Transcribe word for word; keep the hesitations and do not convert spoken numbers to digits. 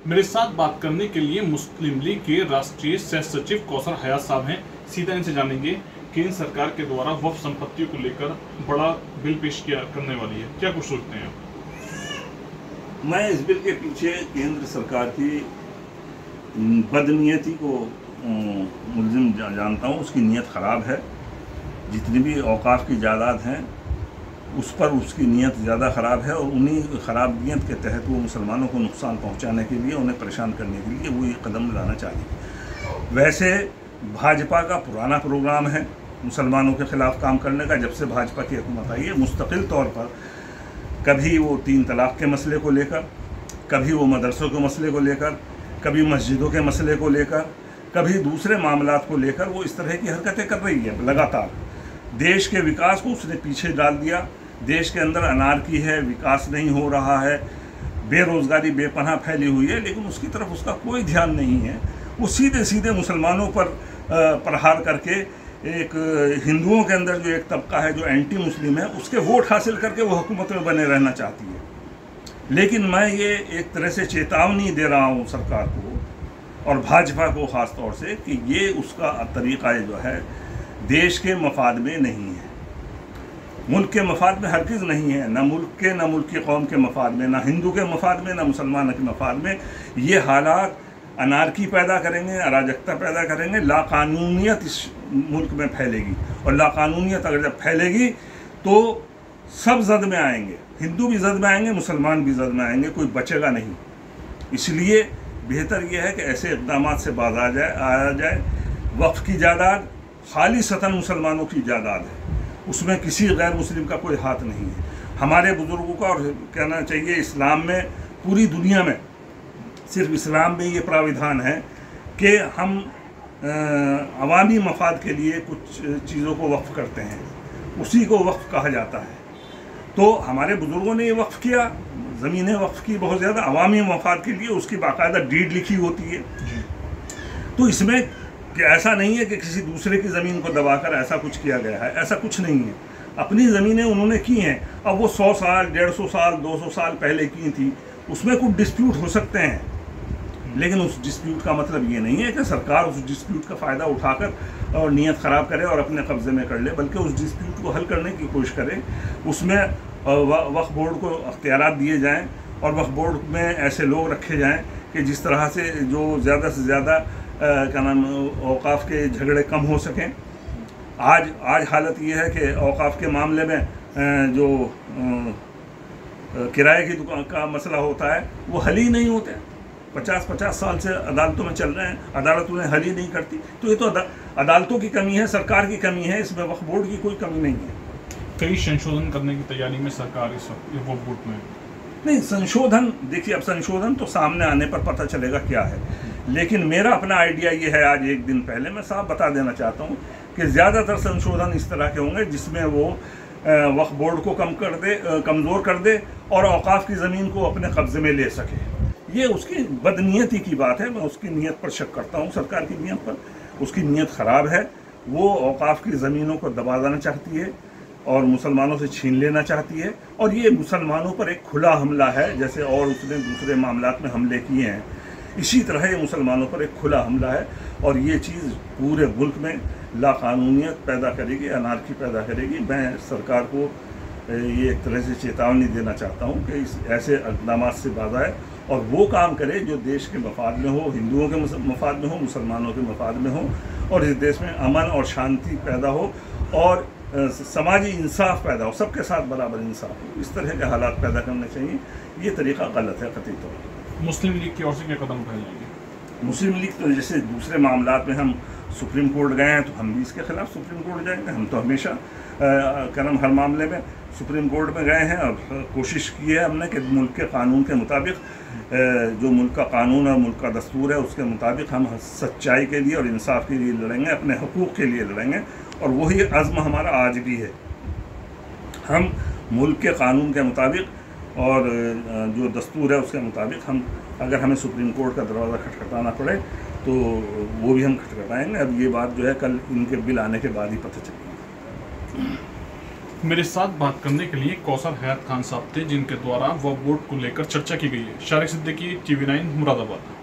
मेरे साथ बात करने के लिए मुस्लिम लीग के राष्ट्रीय सह सचिव कौसर हयात साहब हैं। सीधा इनसे जानेंगे केंद्र सरकार के द्वारा वक्फ संपत्तियों को लेकर बड़ा बिल पेश किया करने वाली है, क्या कुछ सोचते हैं? मैं इस बिल के पीछे केंद्र सरकार की बदनीयती को मुल्जिम जानता हूँ। उसकी नीयत ख़राब है। जितनी भी औकाफ की जायदाद हैं उस पर उसकी नीयत ज़्यादा ख़राब है और उन्हीं ख़राब नीयत के तहत वो मुसलमानों को नुकसान पहुंचाने के लिए, उन्हें परेशान करने के लिए वो ये कदम लाना चाहिए। वैसे भाजपा का पुराना प्रोग्राम है मुसलमानों के ख़िलाफ़ काम करने का। जब से भाजपा की हुकूमत आई है, मुस्तकिल तौर पर कभी वो तीन तलाक़ के मसले को लेकर, कभी वो मदरसों के मसले को लेकर, कभी मस्जिदों के मसले को लेकर, कभी दूसरे मामलात को लेकर वो इस तरह की हरकतें कर रही है। लगातार देश के विकास को उसने पीछे डाल दिया। देश के अंदर अनारकी है, विकास नहीं हो रहा है, बेरोज़गारी बेपनाह फैली हुई है, लेकिन उसकी तरफ उसका कोई ध्यान नहीं है। वो सीधे सीधे मुसलमानों पर प्रहार करके एक हिंदुओं के अंदर जो एक तबका है जो एंटी मुस्लिम है, उसके वोट हासिल करके वो हुकूमत में बने रहना चाहती है। लेकिन मैं ये एक तरह से चेतावनी दे रहा हूँ सरकार को और भाजपा को ख़ास तौर से कि ये उसका तरीक़ा जो है देश के मफाद में नहीं है, मुल्क के मफाद में हरगिज़ नहीं है। ना मुल्क के, ना मुल्क की कौम के मफाद में, ना हिंदू के मफाद में, ना मुसलमान के मफाद में। ये हालात अनारकी पैदा करेंगे, अराजकता पैदा करेंगे, लाकानूनियत इस मुल्क में फैलेगी और लाकानूनियत अगर जब फैलेगी तो सब जद में आएंगे। हिंदू भी जद में आएंगे, मुसलमान भी जद में आएंगे, कोई बचेगा नहीं। इसलिए बेहतर यह है कि ऐसे इक़दामात से बाज आ जाए आया जाए। वक्फ की जायदाद खालिसतन मुसलमानों की जायदाद है, उसमें किसी गैर मुस्लिम का कोई हाथ नहीं है। हमारे बुज़ुर्गों का, और कहना चाहिए इस्लाम में, पूरी दुनिया में सिर्फ इस्लाम में ये प्राविधान है कि हम अवामी मफाद के लिए कुछ चीज़ों को वक्फ़ करते हैं, उसी को वक्फ़ कहा जाता है। तो हमारे बुज़ुर्गों ने ये वक्फ़ किया, ज़मीनें वक्फ़ की बहुत ज़्यादा अवामी मफाद के लिए, उसकी बाकायदा डीड लिखी होती है। तो इसमें कि ऐसा नहीं है कि किसी दूसरे की ज़मीन को दबाकर ऐसा कुछ किया गया है, ऐसा कुछ नहीं है। अपनी ज़मीनें उन्होंने की हैं। अब वो सौ साल, डेढ़ सौ साल, दो सौ साल पहले की थी, उसमें कुछ डिस्प्यूट हो सकते हैं, लेकिन उस डिस्प्यूट का मतलब ये नहीं है कि सरकार उस डिस्प्यूट का फ़ायदा उठाकर और नीयत ख़राब करे और अपने कब्ज़े में कर ले, बल्कि उस डिस्प्यूट को हल करने की कोशिश करे। उसमें वक्फ बोर्ड को अख्तियारात दिए जाएँ और वक्फ बोर्ड में ऐसे लोग रखे जाएँ कि जिस तरह से जो ज़्यादा से ज़्यादा क्या नाम औकाफ़ के झगड़े कम हो सकें। आज आज हालत ये है कि औकाफ़ के मामले में जो किराए की दुकान का मसला होता है वो हल ही नहीं होते। पचास पचास साल से अदालतों में चल रहे हैं, अदालत उन्हें हल ही नहीं करती। तो ये तो अदालतों की कमी है, सरकार की कमी है, इसमें वक्फ बोर्ड की कोई कमी नहीं है। कई संशोधन करने की तैयारी में सरकार इस वक्त वक्फ बोर्ड में नहीं। संशोधन देखिए, अब संशोधन तो सामने आने पर पता चलेगा क्या है, लेकिन मेरा अपना आइडिया ये है, आज एक दिन पहले मैं साफ बता देना चाहता हूँ कि ज़्यादातर संशोधन इस तरह के होंगे जिसमें वो वक्फ बोर्ड को कम कर दे, कमज़ोर कर दे और औकाफ़ की ज़मीन को अपने कब्ज़े में ले सके। ये उसकी बदनीयती की बात है। मैं उसकी नीयत पर शक करता हूँ, सरकार की नीयत पर। उसकी नीयत ख़राब है। वो औकाफ़ की ज़मीनों को दबा देना चाहती है और मुसलमानों से छीन लेना चाहती है, और ये मुसलमानों पर एक खुला हमला है। जैसे और उसने दूसरे मामलात में हमले किए हैं, इसी तरह ये मुसलमानों पर एक खुला हमला है और ये चीज़ पूरे मुल्क में लाकानूनियत पैदा करेगी, अनारकी पैदा करेगी। मैं सरकार को ये एक तरह से चेतावनी देना चाहता हूँ कि इस ऐसे इक़दामात से बाज आए और वो काम करे जो देश के मफाद में हो, हिंदुओं के मफाद में हो, मुसलमानों के मफाद में हो, और इस देश में अमन और शांति पैदा हो और समाजी इंसाफ पैदा हो, सबके साथ बराबर इंसाफ हो। इस तरह के हालात पैदा करने चाहिए। ये तरीक़ा गलत है कतई तौर पर। मुस्लिम लीग की ओर से क्या कदम उठाए जाएंगे? मुस्लिम लीग तो जैसे दूसरे मामलात में हम सुप्रीम कोर्ट गए हैं तो हम भी इसके ख़िलाफ़ सुप्रीम कोर्ट जाएंगे। हम तो हमेशा करम हर मामले में सुप्रीम कोर्ट में गए हैं और कोशिश की है हमने कि मुल्क के कानून के मुताबिक, जो मुल्क का कानून और मुल्क का दस्तूर है उसके मुताबिक हम सच्चाई के लिए और इंसाफ के लिए लड़ेंगे, अपने हकूक़ के लिए लड़ेंगे, और वही अज़्म हमारा आज भी है। हम मुल्क के कानून के मुताबिक और जो दस्तूर है उसके मुताबिक, हम अगर हमें सुप्रीम कोर्ट का दरवाज़ा खटखटाना पड़े तो वो भी हम खटखटाएंगे। अब ये बात जो है कल इनके बिल आने के बाद ही पता चलेगी। मेरे साथ बात करने के लिए कौसर हयात खान साहब थे, जिनके द्वारा वह वोट को लेकर चर्चा की गई है। Sharik Siddiqui, TV nine, Moradabad.